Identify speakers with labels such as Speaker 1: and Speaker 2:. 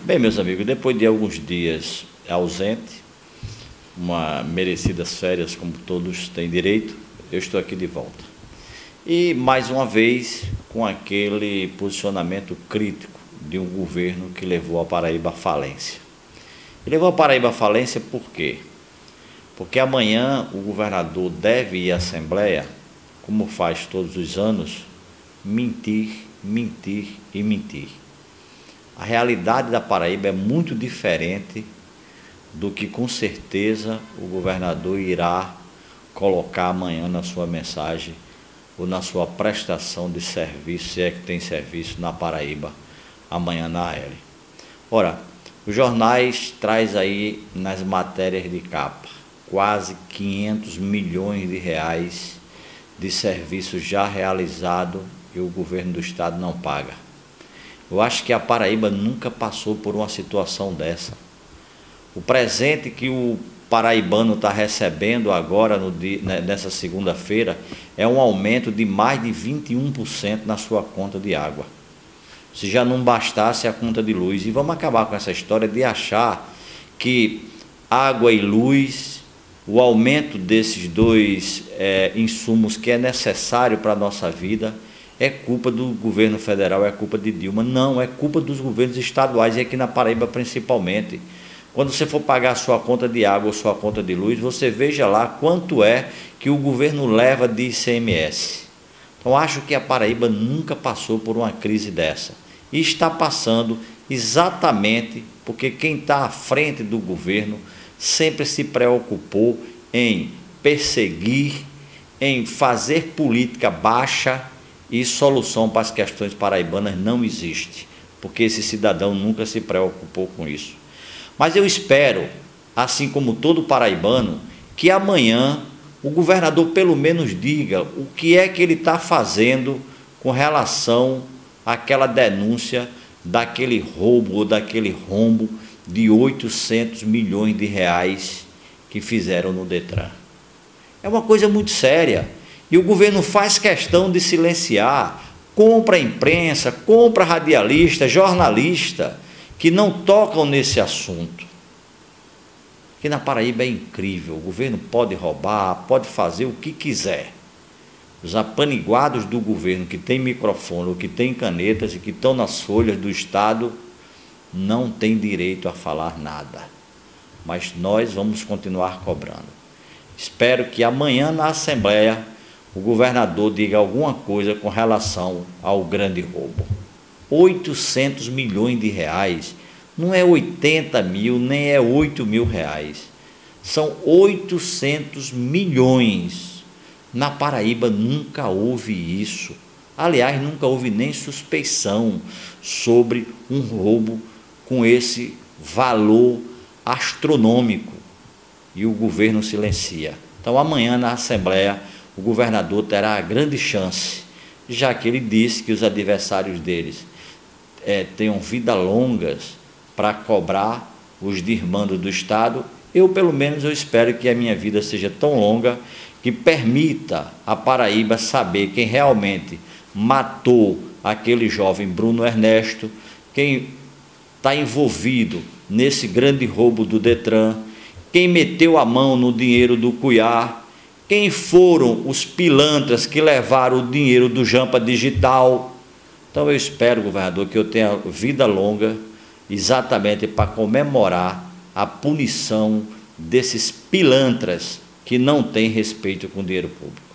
Speaker 1: Bem, meus amigos, depois de alguns dias ausente, uma merecidas férias, como todos têm direito, eu estou aqui de volta. E, mais uma vez, com aquele posicionamento crítico de um governo que levou a Paraíba à falência. E levou a Paraíba à falência por quê? Porque amanhã o governador deve ir à Assembleia, como faz todos os anos, mentir, mentir e mentir. A realidade da Paraíba é muito diferente do que com certeza o governador irá colocar amanhã na sua mensagem ou na sua prestação de serviço, se é que tem serviço na Paraíba, amanhã na AL. Ora, os jornais traz aí nas matérias de capa quase 500 milhões de reais de serviço já realizado e o governo do estado não paga. Eu acho que a Paraíba nunca passou por uma situação dessa. O presente que o paraibano está recebendo agora, nessa segunda-feira, é um aumento de mais de 21% na sua conta de água. Se já não bastasse a conta de luz. E vamos acabar com essa história de achar que água e luz, o aumento desses dois insumos que é necessário para a nossa vida, é culpa do governo federal, é culpa de Dilma. Não, é culpa dos governos estaduais e aqui na Paraíba principalmente. Quando você for pagar a sua conta de água ou sua conta de luz, você veja lá quanto é que o governo leva de ICMS. Então, acho que a Paraíba nunca passou por uma crise dessa. E está passando exatamente porque quem está à frente do governo sempre se preocupou em perseguir, em fazer política baixa, e solução para as questões paraibanas não existe, porque esse cidadão nunca se preocupou com isso. Mas eu espero, assim como todo paraibano, que amanhã o governador pelo menos diga o que é que ele está fazendo com relação àquela denúncia daquele roubo ou daquele rombo de 800 milhões de reais que fizeram no Detran. É uma coisa muito séria. E o governo faz questão de silenciar, compra a imprensa, compra radialista, jornalista, que não tocam nesse assunto. Que na Paraíba é incrível, o governo pode roubar, pode fazer o que quiser. Os apaniguados do governo que tem microfone, ou que tem canetas e que estão nas folhas do Estado, não têm direito a falar nada. Mas nós vamos continuar cobrando. Espero que amanhã na Assembleia o governador diga alguma coisa com relação ao grande roubo. 800 milhões de reais, não é 80 mil, nem é 8 mil reais. São 800 milhões. Na Paraíba nunca houve isso. Aliás, nunca houve nem suspeição sobre um roubo com esse valor astronômico. E o governo silencia. Então, amanhã na Assembleia, o governador terá a grande chance, já que ele disse que os adversários deles tenham vida longas para cobrar os desmandos do Estado. Pelo menos, eu espero que a minha vida seja tão longa que permita a Paraíba saber quem realmente matou aquele jovem Bruno Ernesto, quem está envolvido nesse grande roubo do Detran, quem meteu a mão no dinheiro do Cuiá, quem foram os pilantras que levaram o dinheiro do Jampa Digital. Então eu espero, governador, que eu tenha vida longa exatamente para comemorar a punição desses pilantras que não têm respeito com o dinheiro público.